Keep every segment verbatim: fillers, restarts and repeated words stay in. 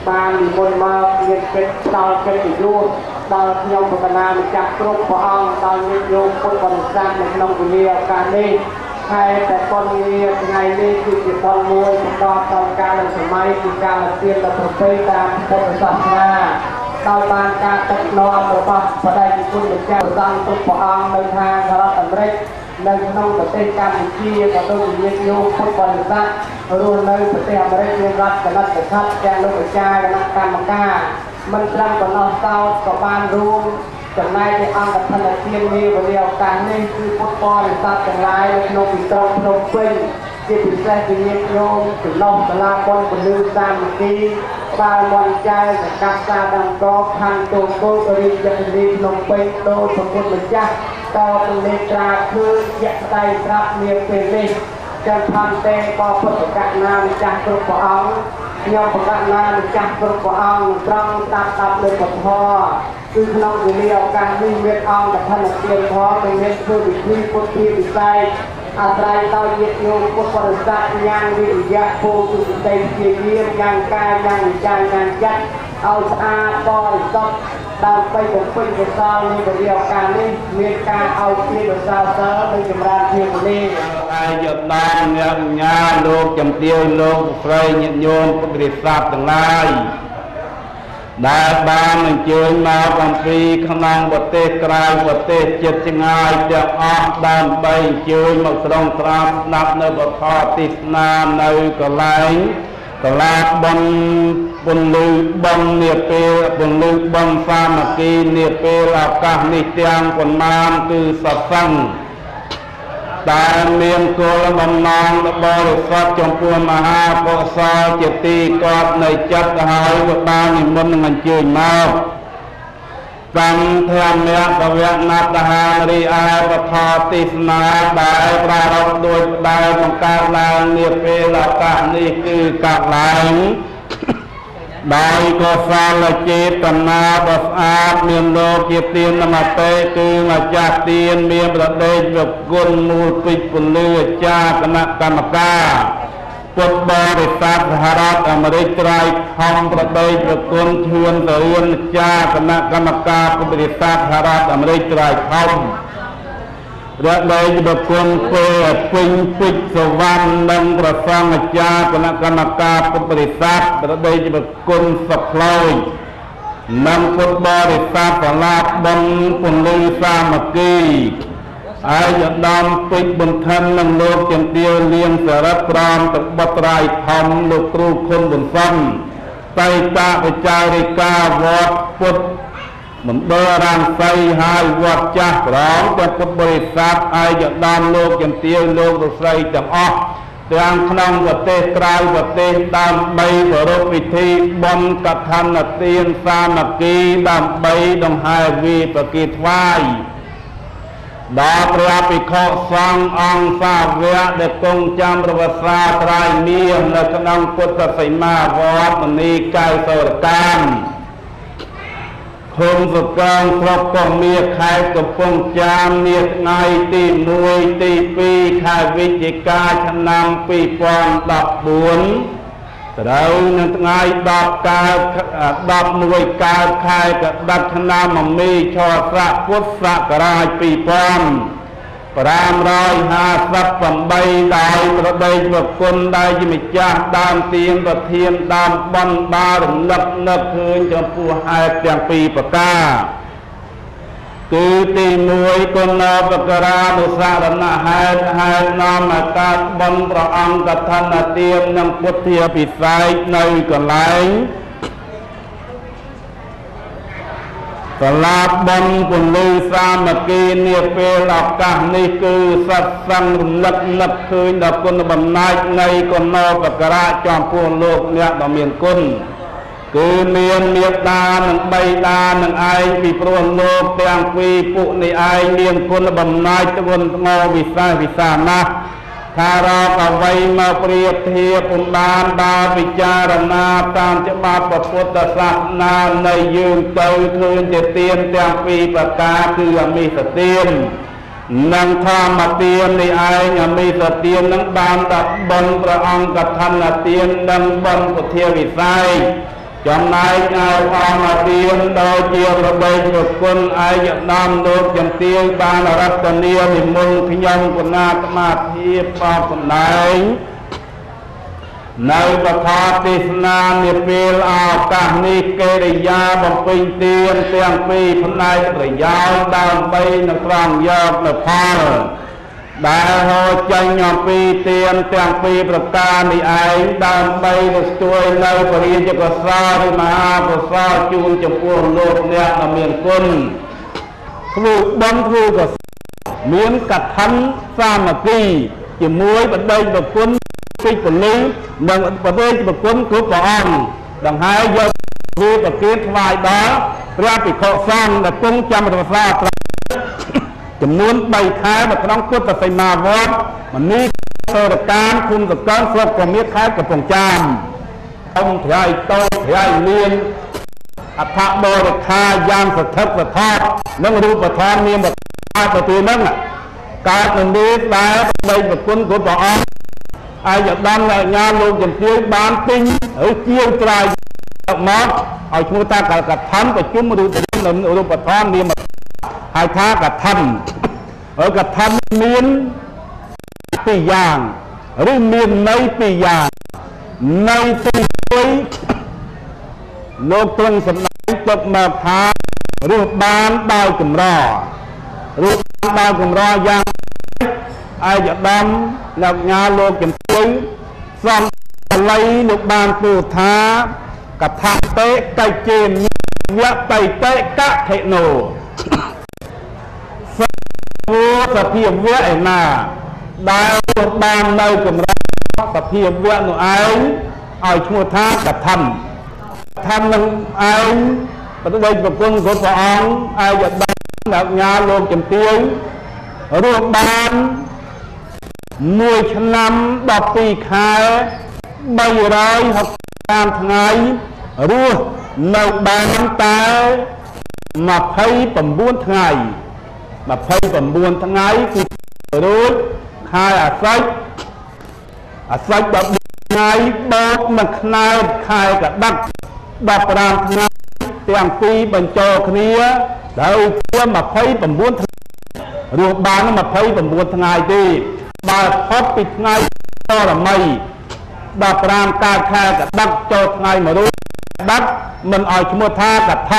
បាននិមន្តមកមានកិច្ចដល់កិត្តិយសដល់ខ្ញុំបកណាម្ចាស់គ្រប់ព្រះអង្គដល់ញាតិញោមពុទ្ធបរិស័ទនៅក្នុងវេលាឱកាសនេះហើយតែប៉ុនងារថ្ងៃនេះគឺជាប៉ុនមួយបន្តដល់កាលសម័យពីកាលទៀនដល់ប្រពៃតាមពុទ្ធសាសនាដោយបានការដឹកនាំរបស់បដិជគុណម្ចាស់សង្ឃគ្រប់ព្រះអង្គនៅខាងសហរដ្ឋអាមេរិកនៅក្នុងប្រទេសកម្ពុជាក៏ដូចជាញាតិញោមពុទ្ធបរិស័ទរស់នៅប្រទេសអាមេរិកមានរដ្ឋកណិតខិតទាំងលោកអាចារ្យគណៈកម្មការមិនត្រឹមប៉ុណ្ណោះសោតក៏បានរួមចំណែកในអង្គធនធាននេះវេលាឱកាសនេះគឺពុទ្ធបរិស័ទទាំងឡាយនៅក្នុងទីក្រុងភ្នំពេញជាពិសេសជាញាតិញោមចំណុះសាលាបុណ្យពលឺសាមគ្គីបាល់មន់ចៅសកាត់សាដំកបខណ្ឌតូកូករាជធានីភ្នំពេញដោយព្រះពុទ្ធម្ចាស់តទៅលេត្រាគឺជាក់ស្ដែងប្រាប់នាពេលនេះចាំផាន់ទេក៏ពុទ្ធកណាម្ចាស់គ្រប់ព្រះអង្គខ្ញុំប្រកាសណាម្ចាស់គ្រប់ព្រះអង្គត្រង់តាមតាមលើពធគឺក្នុងវេលាឱកាសនេះមានអង្គធនធានផងមានធ្វើពិធីពុទ្ធិពិស័យអាស្រ័យដោយញាតិញោមពុទ្ធបរិស័ទយ៉ាងវិរិយៈពោលគឺស្ដីជាយាមយ៉ាងកាយយ៉ាងវិចារយ៉ាងចិត្តឲ្យស្អាតបរិសុទ្ធដើម្បីបំពេញកុសលនៃវេលាឱកាសនេះមានការឲ្យជាកុសលសិលនិងចម្រើនភាពនេះអាយដានអ្នកញ៉ាលោកចំទាវលោកស្រីញាតិញោមពុទ្ធបរិស័ទទាំងឡាយដែលបានអញ្ជើញមកអំពីក្នុងប្រទេសក្រៅប្រទេសជិតឆ្ងាយទាំងអស់ដើម្បីអញ្ជើញមកត្រង់ត្រាប់ស្ដាប់នៅពធទេសនានៅកន្លែងកលាបនពន្លឺបងនាពេលពន្លឺបងសាមគ្គីនាពេលឱកាសនេះទាំងប៉ុន្មានគឺសត្វសង្ឃតែមានគោលបំណងបរិសុទ្ធចំពោះមហាកុសលជាទីកប់នៃចិត្តហើយក៏បាននិមន្តនឹងអញ្ជើញមកកម្មធម្មៈកវៈណាតហារីអាបថទេសនាដែលប្រារព្ធដោយដែលបង្កើតឡើងនាពេលឱកាសនេះគឺកាត់ឡើងដោយកុសលចេតនាបស្អាតមានលោកជាទាននមតេគឺម្ចាស់ទានមានប្រដេកវគុណមូលពេជ្រពលឺអាចារ្យគណៈកម្មការពុទ្ធបរិស័ទសហរដ្ឋអាមេរិកត្រៃខំប្រដេកវគុណឈឿនទៅរៀនអាចារ្យគណៈកម្មការពុទ្ធបរិស័ទសហរដ្ឋអាមេរិកត្រៃខំរដេកវគុណពេលពេញពេជ្រសវណ្ណនិងប្រសង្ឃអាចារ្យគណៈកម្មការពុទ្ធបរិស័ទប្រដេកវគុណសក្លោយនិងពុទ្ធបរិស័ទសាលាបុណ្យពន្លឺសាមគ្គីអាយដាមពេជ្របន្ថិននិងលោកចំទាវលៀងសរិទ្ធព្រមទឹកបុត្រៃធំលោកគ្រូខុនបន្សំបៃតាបចារិកាវត្តពុទ្ធមណ្ឌលរាំសីហើយវត្តចាស់ប្រងពុទ្ធបរិស័ទអាយដាមលោកចំទាវលោករស្រីទាំងអស់ទាំងក្នុងប្រទេសក្រៅប្រទេសដើម្បីប្រពៃពិធីបុណ្យកឋិនទានសាមគ្គីដើម្បីដង្ហែវីប្រគិថ្វាយដល់ព្រះភិក្ខុសង្ឃអង្គសាវកដែលគង់ចាំប្រវត្តិសាស្ត្រត្រៃមាសនៅក្នុងពុទ្ធសីមាវត្តមនីកៅសរកម្មឃុំសកងស្រុកកោះមាសខេត្តកំពង់ចាមនាថ្ងៃទីមួយទីពីរខែវិច្ឆិកាឆ្នាំពីរពាន់ដប់បួនត្រូវនៅថ្ងៃដប់កើតដប់មួយកើតខែកដិតឆ្នាំមមីឆស័កពុទ្ធសករាជពីរពាន់ប្រាំរយហាសិបប្រាំបីដោយប្រដេកវគុណដែលជាម្ចាស់ដើមទានប្រធានដើមបន់បារំលឹកនឹកឃើញចំពោះហេតុទាំងពីរប្រការគឺទីមួយគុណបករានុសារណហេតុហេតុនាំអាកាសបន់ព្រះអង្គកឋិនទាននិងពុទ្ធាពិសេសនៅកន្លែងសាលាបុណ្យពន្លឺសាមគ្គីនាពេលឱកាសនេះគឺសត្វសង្ឃរំលឹកនឹកឃើញដល់គុណបំណាច់នៃគុណបករាចំពោះលោកអ្នកដ៏មានគុណគឺមានមេត្តានិងបៃតានឹងឯងពីព្រោះលោកទាំងពីរពួកនេះឯងមានគុណបំណាច់ធ្ងន់ធ្ងរវិសេសវិសាលណាស់ថារកអ្វីមកប្រៀបធៀបពុំបានដល់ពិចារណាតាមច្បាប់ពុទ្ធសាសនានៃយើងទៅឃើញជាទានទាំងពីរប្រការគឺអមិសទាននិងធម្មទាននេះឯងអមិសទាននឹងបានដាក់បុណ្យព្រះអង្គកឋិនទាននិងបុណ្យពុទ្ធាវិស័យចំណាយឲ្យអង្គមកទៀនដោយជាប្របីប្រគុណឯកឧត្តមលោកជំទាវបានរតនានិមន្តខ្ញុំគណៈអាត្មាភាពបបសម្ដែងនៅបឋមទេសនានាពេលឱកាសនេះកិរិយាបំពេញទានទាំងពីរផ្នែកប្រយោជន៍ដើម្បីនឹងត្រង់យកនៅផលដែលហោចេញអំពីទានទាំងពីរប្រការនេះឯងដើម្បីទៅជួយនៅពរិយកុសលឬមហាកុសលជូនចំពោះលោកអ្នកដែលមានគុណធ្វើបុណ្យធ្វើកុសលមានកថាសាមគ្គីជាមួយបដិប្រគុណពេចពលិនិងបដិប្រគុណគ្រប់ព្រះអង្គដង្ហែយកធ្វើប្រគេនថ្វាយដល់ព្រះភិក្ខុសង្ឃដែលគង់ចាំរក្សាចំនួនបីខែនៅក្នុងពុទ្ធសីមាវត្តមនីសរកានគុំសកលស្រុកកមៀតខេត្តកំពង់ចាមអង្គត្រៃតោត្រៃលៀនអដ្ឋបរិខាយ៉ាងស្ថិតស្ថេរនិងរូបធម៌នាមអាប្រទីនឹងកើតនៅនេះដែលបីប្រគុណគ្រប់ព្រះអង្គអាយដានអាញាលោកជំទាវបានទិញឬជាងត្រាយមកឲ្យឈ្មោះថាកថាប្រជុំរូបរូបធម៌នាមហើយថាកថាហើយកថាមានពីរយ៉ាងឬមានន័យពីរយ៉ាងន័យទីមួយលោកទ្រង់សម្ដែងទុកមកថារស់បានដោយកម្ររស់បានដោយកម្រយ៉ាងអាយដាមលោកញ៉ាលោកជំទាវសំបល័យលោកបានពោលថាកថាតេកិច្ចជាវៈបៃតេកថេណូសភាវៈឯណាដែលបាននៅកម្រិតសភាវៈនោះឯងឲ្យឈ្មោះថាកថាថានឹងឯងបដិប្រគុណគ្រប់ព្រះអង្គអាយដាមលោកញ៉ាលោកជំទាវរស់បានមួយឆ្នាំដប់ពីរខែបីរយហកតាមថ្ងៃរស់នៅបានតែម្ភៃប្រាំបួនថ្ងៃម្ភៃប្រាំបួនថ្ងៃគឺរួចខែអាសត់អាសត់ដប់ថ្ងៃបោកមួយខ្នើតខែកដឹកដប់ប្រាំថ្ងៃទាំងពីរបញ្ចូលគ្នាដោយជាម្ភៃប្រាំបួនថ្ងៃរស់បានម្ភៃប្រាំបួនថ្ងៃទេបើផុតពីថ្ងៃបរមីដប់ប្រាំកើតខែកដឹកចូលថ្ងៃមួយរួចដឹកមិនឲ្យឈ្មោះថាកថា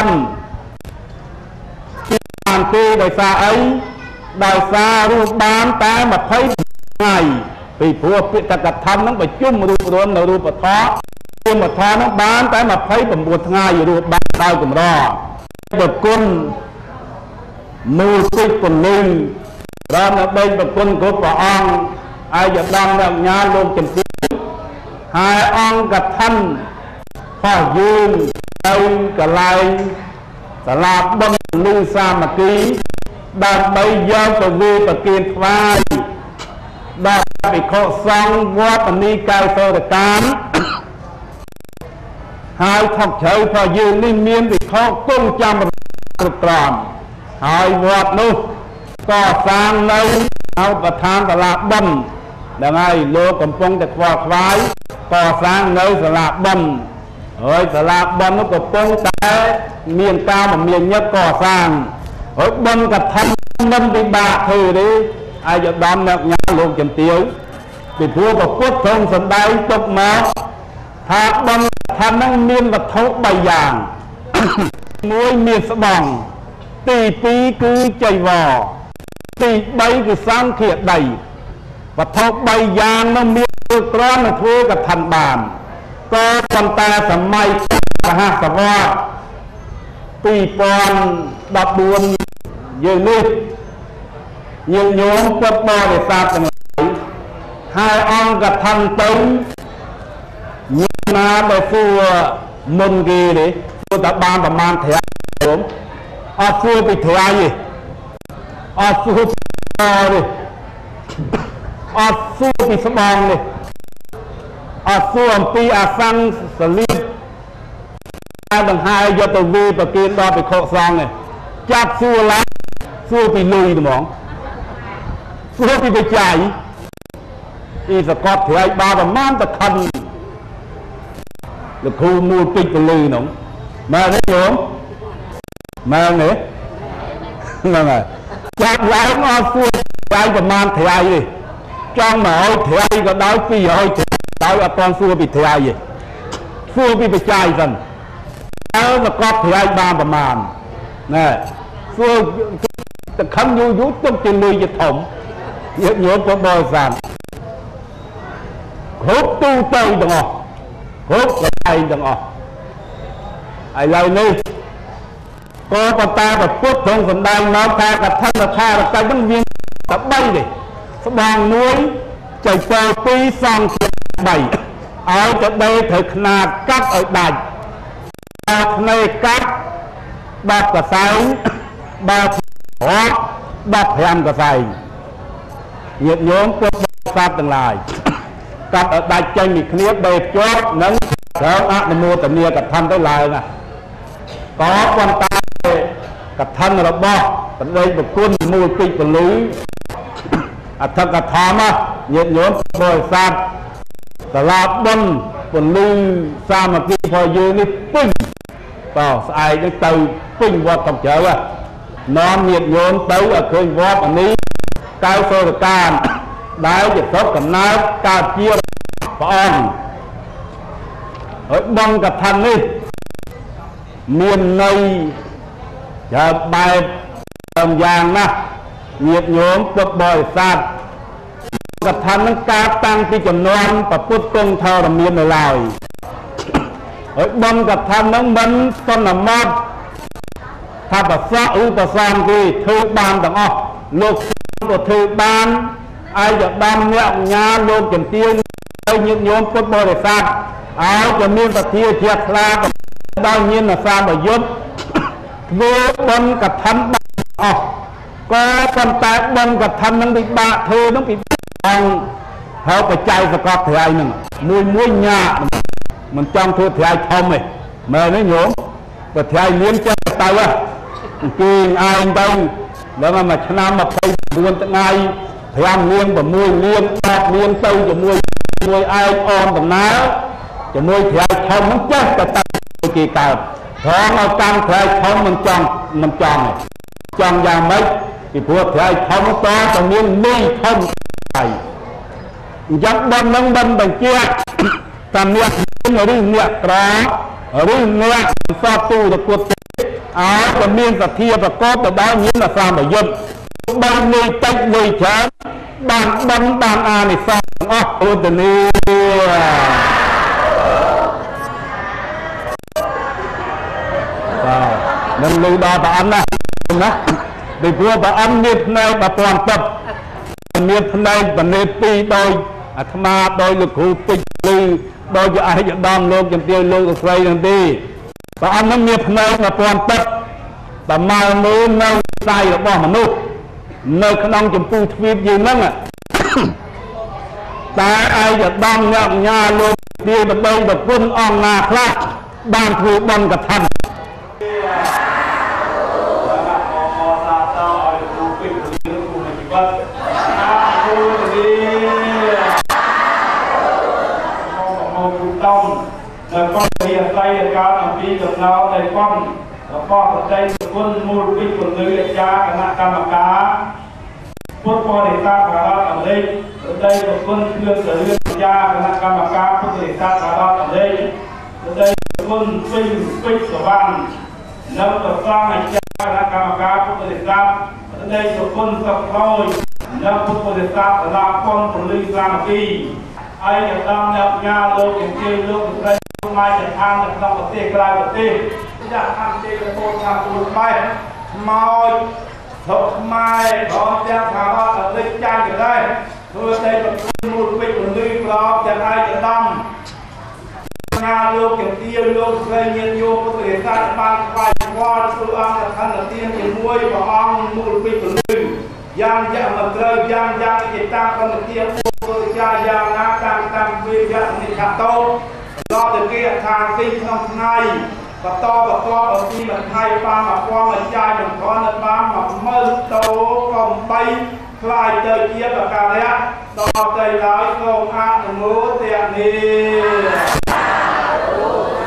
បានទេដោយសារអីដោយសាររស់បានតែម្ភៃថ្ងៃពីព្រោះពាក្យតកថានឹងប្រជុំរូបរមនៅរូបធម៌រូបធម៌នឹងបានតែម្ភៃប្រាំបួនថ្ងៃរស់បានដោយកម្រប្រគុណមូលពេចពលិរំដើម្បីប្រគុណគ្រប់ព្រះអង្គអាយដាមអ្នកញាលោកជំទាវហើយអង្គកថាផលយើងទៅកន្លែងសាលាបុណ្យលឺសាមគ្គីដើម្បីយកទៅវាប្រគេនថ្វាយដល់ភិក្ខុសង្ឃវត្តនីកាយសរកាមហើយថកជ្រៅផលយើងនេះមានភិក្ខុគង់ចាំគ្រប់ត្រង់ហើយវត្តនោះក៏សាងនៅអបឋានសាលាបុណ្យដល់ហើយលោកកំពុងតែខ្វល់ខ្វាយកសាងនៅសាលាបុណ្យហើយសាលាបុណ្យនោះកំពុងតែមានការមមាញឹកកសាងហើយបុណ្យកថាមិនពិបាកធ្វើទេអាយដាមអ្នកញ៉ាលោកជំទាវពីព្រោះព្រះពុទ្ធទ្រង់សម្ដែងទុកមកថាបុណ្យកថានឹងមានវត្ថុបីយ៉ាងមួយមានស្បង់ទីពីរគឺចៃវរទីបីគឺសង្ឃាដីវត្ថុបីយ៉ាងនោះមានគ្រាន់នឹងធ្វើកថាបានក៏ប៉ុន្តែសម័យមហាសវតពីរពាន់ដប់បួនយើងនេះយើងញោមពុទ្ធបរិស័ទទាំងឡាយហើយអង្គកថាទៅញាណាបើសួរមុនគេទេសួរតបានប្រមាណត្រៃខ្ញុំអត់សួរពីត្រៃទេអត់សួរពីទេអត់សួរពីស្បងនេះអត់សួរអំពីអាសង្ឃសលៀតតែដង្ហែយកទៅវាប្រគេនដល់ភិក្ខុសង្ឃនេះចាប់សួរឡើងសួរពីលុយហ្មងសួរពីបច្ច័យពីសកត់ត្រៃបាប្រមាណតខិន lực khu mua pích và lư nóng mà thấy không mà nữa vâng à chặt lại nó phun ai còn man thì ai gì trong mà ôi thì ai có đói phi ôi thì đói là con xua bị thì ai gì xua bị bị chai dần đó mà có thì ai ba mà màn nè xua khăn nhu dút trong tiền lùi dịch thống nhớ nhớ có bò giảm hốt tu tây đừng ọ hốt là ai đừng ọ ai lời đi có con ta và phút thông phần đai nó ta cả thân là tha là tay vẫn viên đã bay đi sẽ bằng núi chạy tờ tí sang bảy áo cho đây thực là cắt ở đài bạc này cắt bạc cả sáng bạc hóa bạc hèm cả dài nhiệt nhóm của sát từng lại cắt ở đài chân bị khniếp bề chót nâng kéo ác để mua tầm nia cả thân tới lại nè có con ta cả thân là bo ở đây một quân mua kịch và lưới à thật cả thám á nhiệt nhóm bồi sát cả là bân còn lưu xa mà kia phò dư đi pinh vào ai cái từ pinh qua tổng chở à nó nhiệt nhóm tới ở khơi vót ở ní cao sơ được can đái dịch tốt cầm nát cao chia và on ở băng cả thân đi miền này chờ bài đồng vàng nè nhiệt nhóm cực bồi sátกับท่านนั้นการตั้งที่จำนวนประพุทธกงเท่าดำเนินในลายเฮ้ยบนกับท่านนั้นมันต้นน้ำมันถ้าแบบซาอุปสรรคที่ถือบานต่างอ๋อลูกตัวถือบานไอ้จะดำเนี่ยงานลูกจำเตียงไอ้ยินโยมพุทธบริษัทเอาจะมีปฏิเทียคลากับดาวยินนะซาบยุทธดูบนกับท่านอ๋อก็คนแต่บนกับท่านนั้นไปบะเธอต้องไปเขาไปใจสกอตไทยหนึ่งมวยมวยหยามันจ้องทั่วไทยทอมเลยเมื่อนี้โยมแต่ไทยเลี้ยงเจ้าตายวะกินอายตรงแล้วมันมาชนะมาไปดวลตั้งไงพยายามเลี้ยงแบบมวยเลี้ยงตอกเลี้ยงเต้าจะมวยมวยอายออมแบบน้าจะมวยไทยทอมมันเจ้าแต่ตากี่เก่าท้องเอาการไทยทอมมันจ้องมันจ้องเลยจ้องอย่างไม่ที่พวกไทยทอมมันต่อตรงนี้ไม่ทอมยักษ์บนนั่งบนแบบเจี๊ยตามเนี่ยเรื่องเนี่ยกระเรื่องเนี่ยซาตูตะกุดอาจะมีสัตย์ที่ประกอบแต่ดาวนี้น่ะสามแบบยศบางเลยตั้งเลยแฉบางบางบางอาในสามอ๋อตัวนี้นั่นเลยดาบอันนะนะโดยพวกบอันเนี่ยในแบบปอนตับเมียพนัยบันเนปีโดยอาตมาโดยลูกครูปิลือโดยจะอาจะดำโลกจำเตียวโลกใครนั่นดีแต่อันนั้นเมียพนัยมาปอนตัดแต่มาเมื่อเมื่อใจเราบอกมนุษย์เมื่อขนมจมพูทวีปยืนนั่งอ่ะแต่อาจะดำเนี่ยงาโลกเดียวแบบเดิมแบบพุ่นอ่องนาคลาบ้านถูกบันกับท่านแล้วก็เรียนใจการอันนี้กับเราในก้อนแล้วก็ใจคนมูลวิคนเลยยาคณะกรรมการพุทธบริษัทภาระอันนี้ได้กับคนเพื่อนเรื่องยาคณะกรรมการพุทธบริษัทภาระอันนี้ได้กับคนปิ้งปิ้งสว่างแล้วก็สร้างยาคณะกรรมการพุทธบริษัทได้กับคนสับเท้าแล้วพุทธบริษัทภาระก้อนผลลิสามปีไอ้จะดำเนี่ยงาโลกอย่างเที่ยวโลกอะไรมาจากทางจากนอกประเทศกลายประเทศจากทางเจริญโตทางสุดไปมาถกไม้ขอจะถามว่าเล็กจ้างจะได้เพื่อได้แบบมูลเป็นคนลืมกรอบจะได้จะดำงานโลกอย่างเที่ยวโลกเคยเงียบโยมประเทศชาติบางฝ่ายว่าตัวอังกับท่านเตียงอย่างมวยบอกอังมูลเป็นคนลืมยังยังมาเจอยังยังติดตามคนเตียงตัวชายยังนักการตามวิญญาณในขับโตรอบเดือนทางที่น้องไงปะตอปะตอปะที่มันไทยปามาความมันใจมันก้อนมันปามาเมื่อโตกลมไปคลายเตยเกียบกับการเลี้ยต่อใจร้ายโกงอาหนูเตียนนี้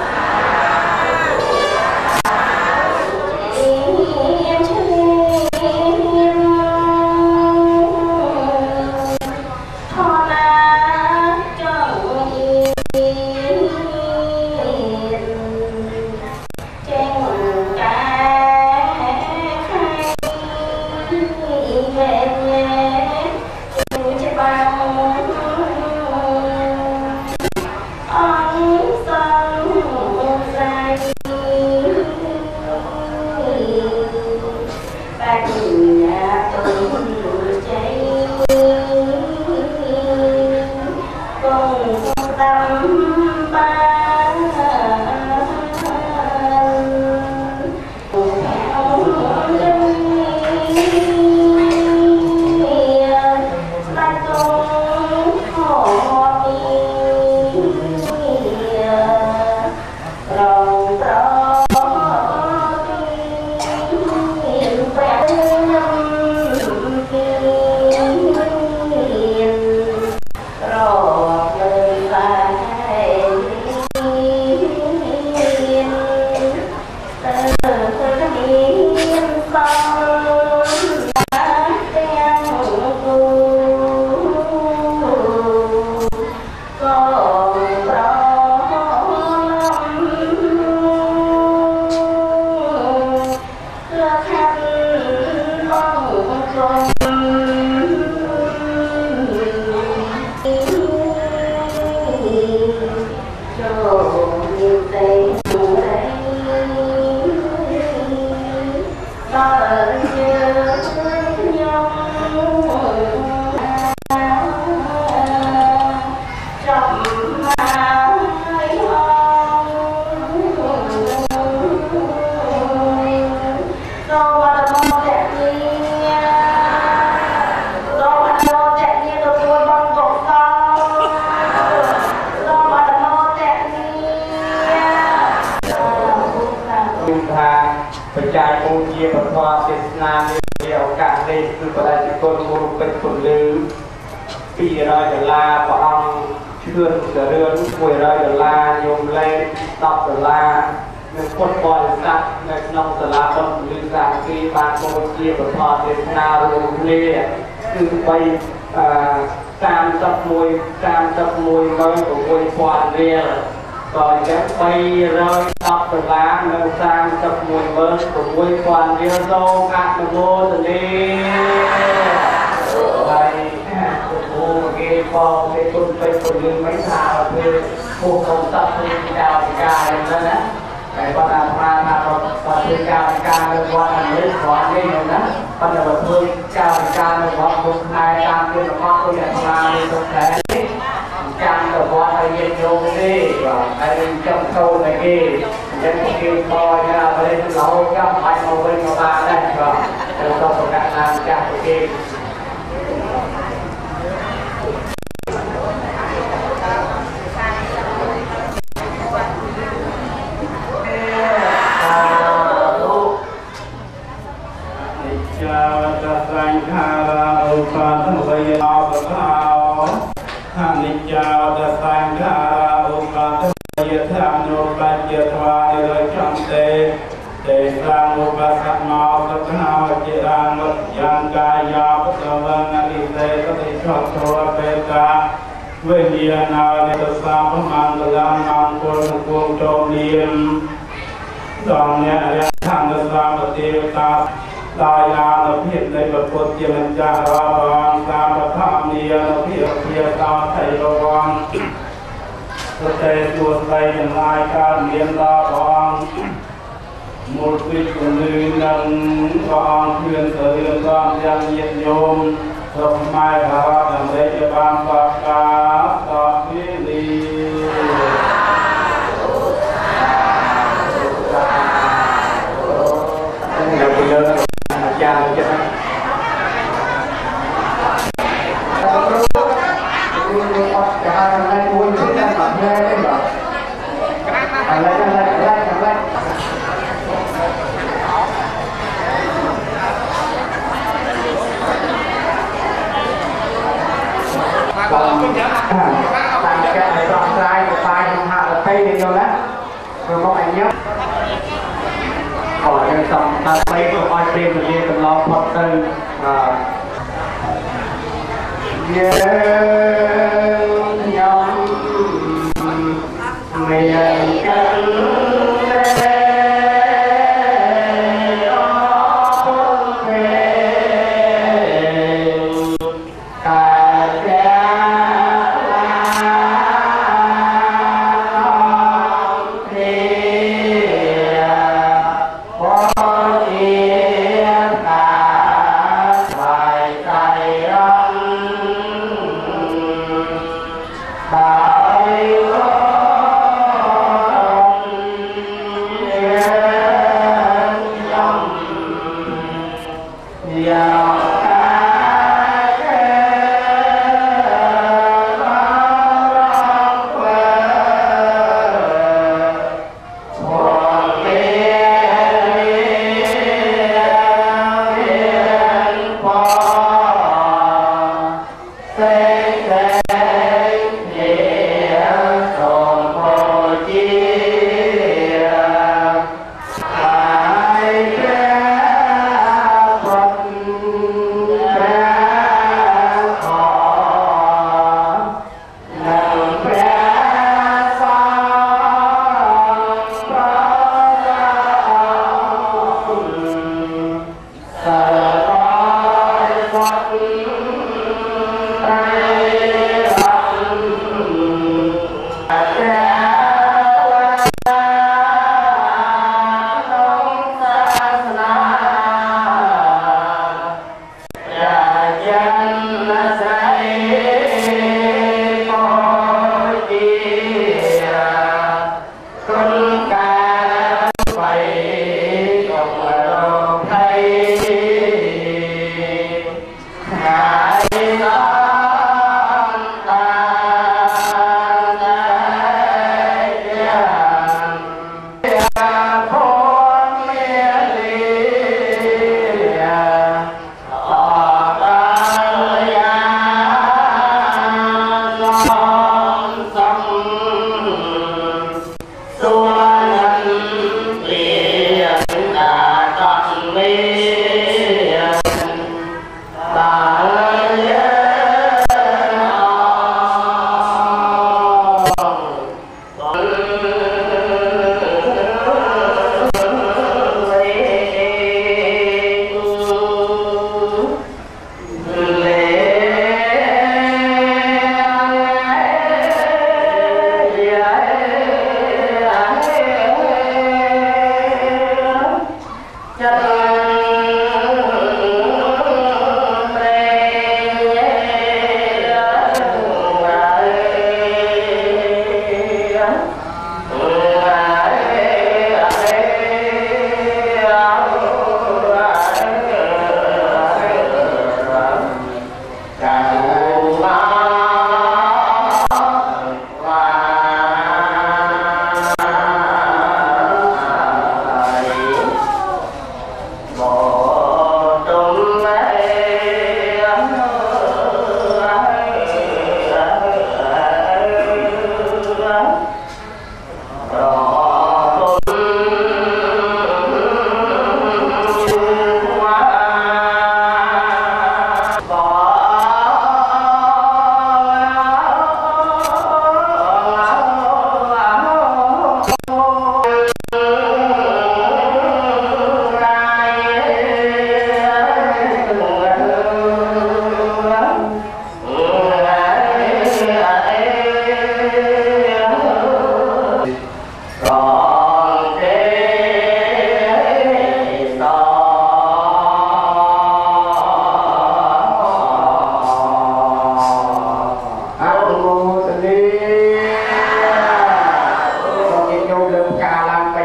Bye.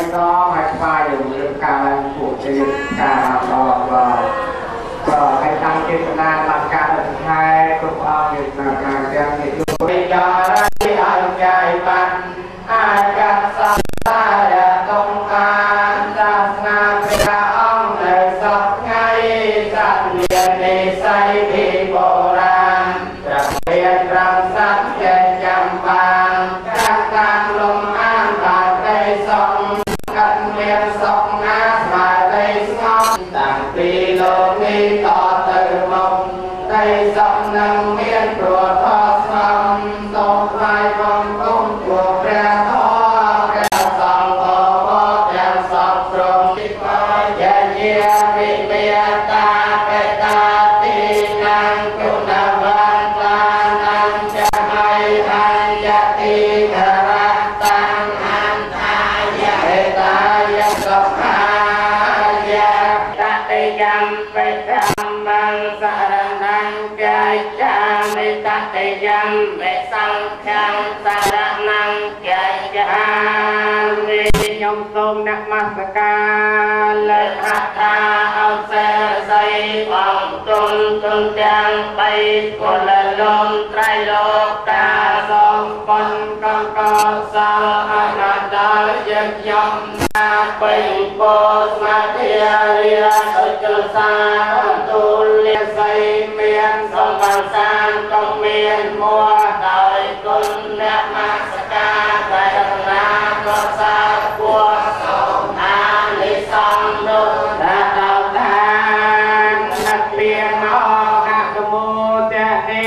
ก็ให้ควายอยู่เรื่องการผูกชีวิตการรอรอก็ให้ตั้งจิตนาหลักการสุดท้ายทุกองอยู่ในการเตรียมจิตอยู่ในยาที่อาใจมันอาการสัตย์และตรงการจัดงานพระองค์ในสักไงจัดเรียนในใส่ที่โบราณจะเรียนรังสรรค์แก่จำบางจากการลงอ่านบาดได้สองกันเรียนสองงานบาดได้สองต่างปีโลกนี้ต่อเติมมงได้สองนังเมียนปวดทอดซ้ำตกลายบงกุ้งปวดแปรทอแปรสองพอพอแปรสองตรงที่คอยแย่เยี่ยมีเมียตาเปตาตีนังกุณวันตานังจะให้ทันยะตีกระตังอันทายะเปตายะสกขายะตติยัมเปตัมมังสารนังกายจามิตติยัมเปสังฆังสารนังกายจามิยมทรงนักมัสการและหัตถาเอาเสใส่ความตนจนจังไปคนละลมไตรโลกาสองคนกังกอสาวอนาดาเยี่ยมยมนาเป็นโพสมาเทียเรียโดยจุลสาตุเลียใส่เมียนสองบางสานต้องเมียนมัวโดยคุณนักมัสการไตรรัตนาก็สาบัวสองอานิสงส์ดุจดาวทานนักเรียนนอกนักโมเตนี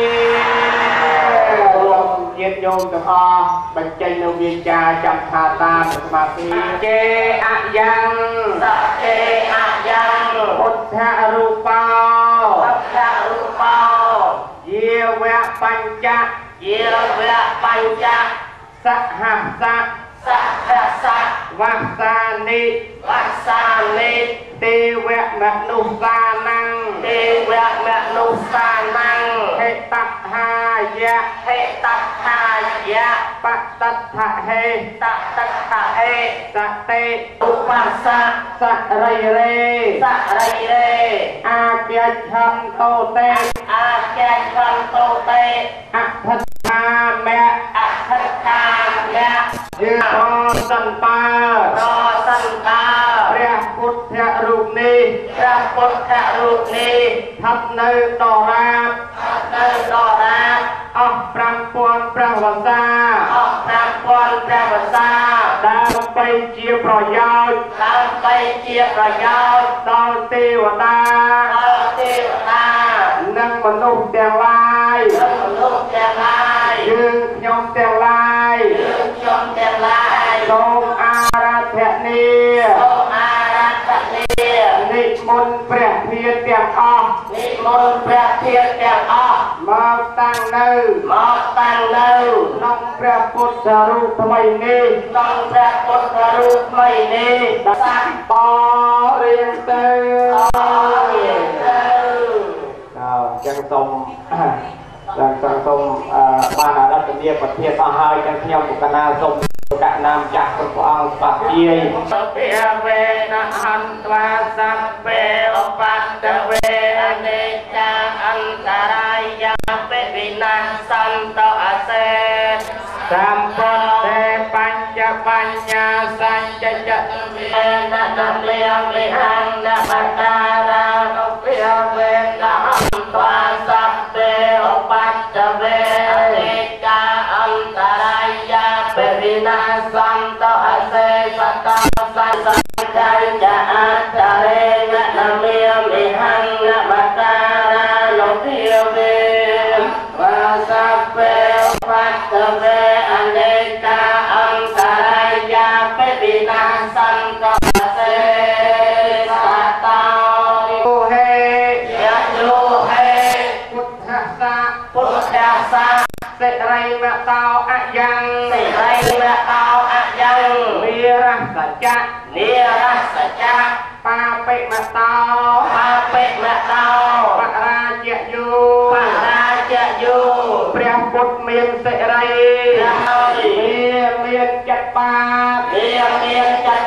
รวมเย็นโยมทั้งอบัญชีนวิจาจำคาตาสมาธิเจอะยังสัจเจอะยังพุทธรูปาพุทธรูปาเยวะปัญจเยวะปัญจสหัสสะสหัสสะวัสสานิวัสสานิเทวะมนุสานังเทวะมนุสานังเทตัทหายะเทตัทหายะปัตตัทธะเฮตัตตัทธะเฮสเตตุปัสสะสะไรเรสะไรเรอาเกียชันโตเตอาเกียชันโตเตอัพพธาแมะอัพพธาแมะยืนรอสันตารอสันตาพระพุทธรูปนี้พระพุทธรูปนี้ทับในต่อราบทับในต่อราบออกปรำปวนพระวษาออกปรำปวนพระวษาดาวไปเจียประโยชน์ดาวไปเจียประโยชน์ดาวเทวดาดาวเทวดานังมนุษย์เตียงลายนังมนุษย์เตียงลายยืนยมเตียงลายยืนยมเตียงลายทรงอาราธเนียทรงอาราธเนียนิมนต์พระเพียรเตียงออกนิมนต์พระเพียรเตียงออกมาตั้งเนื้อมาตั้งเนื้อน้องพระพุทธรูปไม่นี้น้องพระพุทธรูปไม่นี้สักปอเรียนเตอเรียนเตอเราจังทรงจังจังทรงบ้านอาดัตเนียประเทศอาหารจังเที่ยวบุกนาทรงกะนามจากพระองค์ปัจเจียสัพเพเวนะหันตวาสัพเพอปัตตเวอเนจาอันตรายาเปวินาสันโตอาเสสัมปเตปัญจปัญญาสัญจจเวนะนัมเลียมิหังนะปัตตารานุเปียเวนะหันตวาสัพเพอปัตตเวอเนจาอันตรายาเปวินาสันโตอาเสสัตตาสันสังฆัญจะอัตตะเรนะนัมเลียมิหังนะปัตตารานุเปียเววาสัพเพปัตตเวอเนกาอันตรายาเปวินาสันโตอาเสสัตตาโยเฮยะโยเฮพุทธัสสะพุทธัสสะเสไรมะตาอะยังเสไรมะตาอะยังนิรัสสัจจะนิรัสสัจจะปาเปมะตาปาเปมะตาปะราเจโยปะราเจโยพระพุทธเมียนเสไรเมียนเมียนจัดปาเมียนเมียนจัด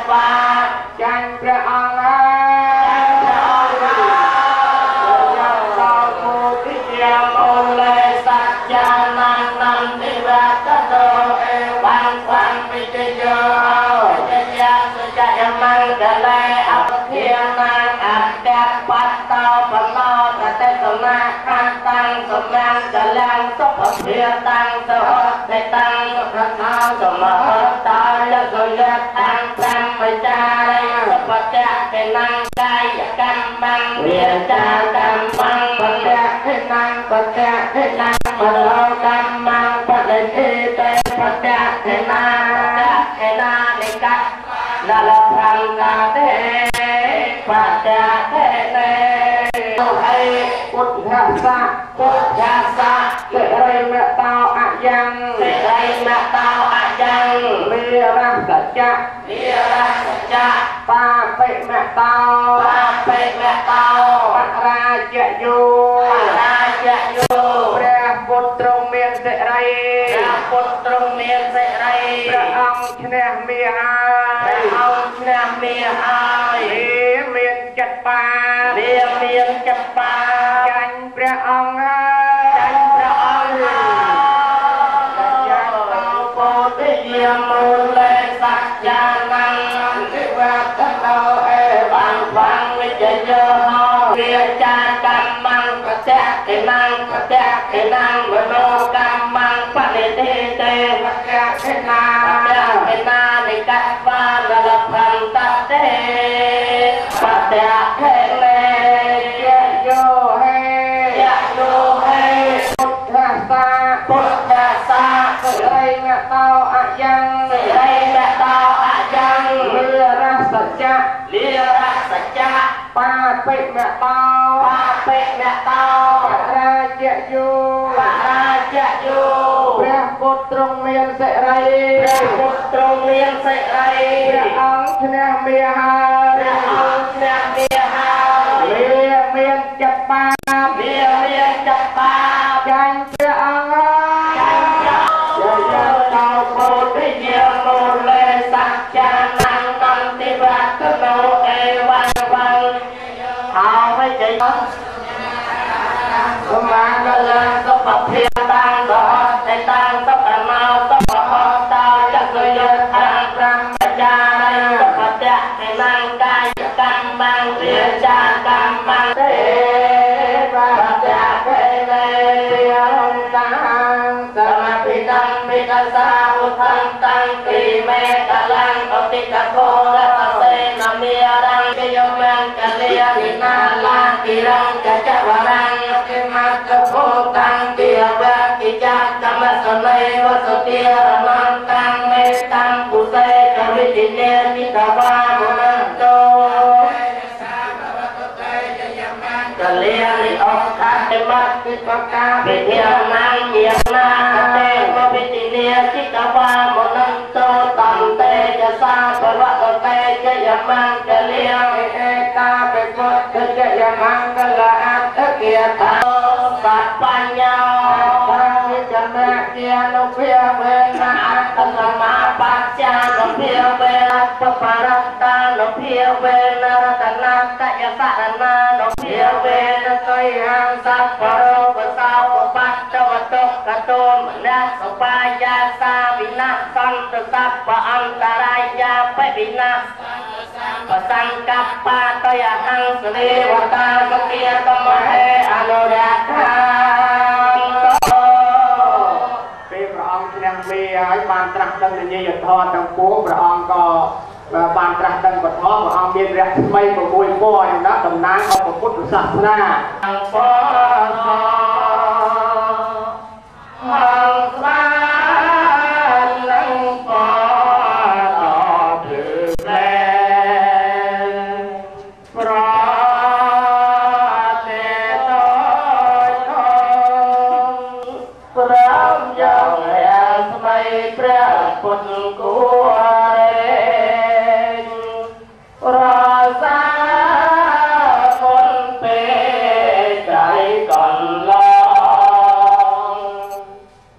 បាចាញ់ព្រះអង្គហើយយ៉ាងដល់ពុទ្ធិយាមូលេសច្ចានានន្តិវតតោអេបាំងបាំងវិជយោវិជ្ជាសុចយមង្គលេអភិនាអត្តបត្តោបណោតតេសនាខានតាំងសម្ញាំកលាំងសុភភាតាំងសហតេតាំងសុខោសមហតោលកយៈតាំងព្រមវិចារិសបច្ចៈកេណង្កាយកម្មੰវាចាកម្មੰបច្ចៈកេណង្បច្ចៈកេណង្មនោកម្មੰបដិទេតេបច្ចៈកេណាកេណានិកៈលលភង្កាទេបច្ចៈកេនេហើយពុទ្ធសាសពុទ្ធសាសសិរិមតោអយ៉ាងសិរិមតោអយ៉ាងមេរសច្ចៈមេរសច្ចៈបាបិមតោបាបិមតោបរាជយោបរាជយោព្រះពុទ្ធទ្រង់មានសិរីព្រះពុទ្ធទ្រង់មានសិរីព្រះអង្គឈ្នះមាសហើយព្រះអង្គឈ្នះមាសហើយមានចិត្តបាមានមានចិត្តបាចាញ់ព្រះអង្គហើយចាញ់ព្រះអង្គហើយចាញ់តោពោធិយាមូលេសច្ចានានតិវតតោអេបាំងបាំងវិជ្ជយោវាចាកម្មੰបច្ចៈកេណង្បច្ចៈកេណង្មនោកម្មੰបនិទេទេបច្ចៈកេណាបច្ចៈកេណានិកៈវាលលភន្តទេបច្ចៈកេនេយៈយោហេយៈយោហេពុទ្ធសាពុទ្ធសាសិរិមតោអយ៉ាងសិរិមតោអយ៉ាងមេរសច្ចៈមេរសច្ចៈបាបិមតោបាបិមតោបរាជយោបរាជយោព្រះពុទ្ធទ្រង់មានសិរីព្រះពុទ្ធទ្រង់មានសិរីព្រះអង្គឈ្នះមាសហើយព្រះអង្គឈ្នះមាសហើយវាមានចិត្តបាបវាមានចិត្តបាបចាញ់ព្រះអង្គហើយចាញ់ព្រះអង្គយកដល់ពុទ្ធិយាមូលេសច្ចានានន្តិវតតោអេវ៉ាវ៉ាហើយវិជយោសម្មាកលាំងសុភភាតាំងសហតេតាំងសុខមោសុខហតោចក្ខយុធាំព្រមវិចារិសបច្ចៈកេណង្កាយកម្មੰវាចាកម្មੰទេបច្ចៈកេនេយរំតាំងសមភិតੰភិកសាឧថន្តੰទីមេកលាំងអតិកខោរតសេនមេរੰគយមង្គលានិណាឡាគិរੰកចវរੰកិមត្តភោតាំងទិវៈកិចកម្មសនេវសុតិរមន្តੰមេតាំងពុសេកវិជិនេនិកវាមនន្តោកលិយានិអង្ខតមតិបកាវិធានាញយានាតេវវិជិនេនិកវាមនន្តោតំតេចសាបវតតេចយមង្គលាវិអេកាពិពុទ្ធចយមង្គលអត្តគាថាបបញ្ញោតាមវិចន្ទជានុភាវេណាអត្តសមាបច្ចានុភាវេអត្តបរតតានុភាវេនរតនាតយសរណានុភាវេនកៃហំសัพពរោបសោបត្តវតុកតោមនសបាយាសាវិណាសន្តសัพពអន្តរាយាបវិណាបសង្កប្បាតយហង្សលេវតាសគាតមហេអនុរាខាពេលព្រះអង្គឈ្នះមេហើយបានត្រាស់ដឹងនិយាយធម៌ទាំងពួងព្រះអង្គក៏បានត្រាស់ដឹងពធព្រះអង្គមានរស្មី៦ពណ៌ណាតំណាងឲ្យពុទ្ធសាសនាអង្គហង្សបានឹងពតធឺលែប្រទេតោធំព្រមយ៉ាងស្មីព្រះពុទ្ធគួររសាគុណពេចៃកន្លង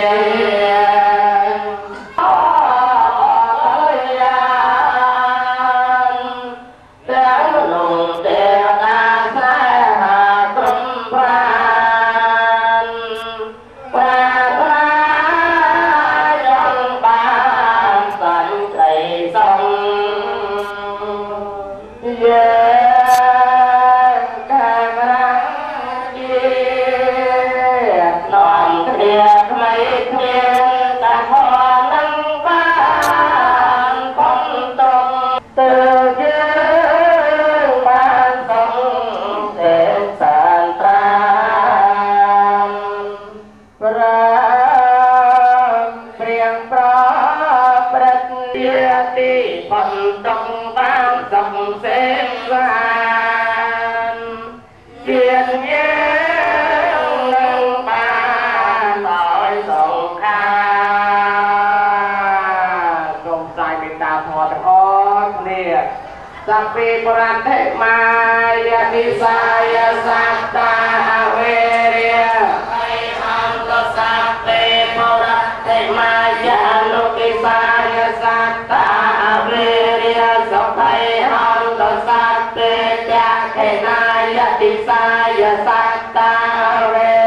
Sapi perante maya di saya sabta aweria hai hanto sapi perante maya luki saya sabta aweria sokai hanto sapi jak kenaya di saya sabta aweria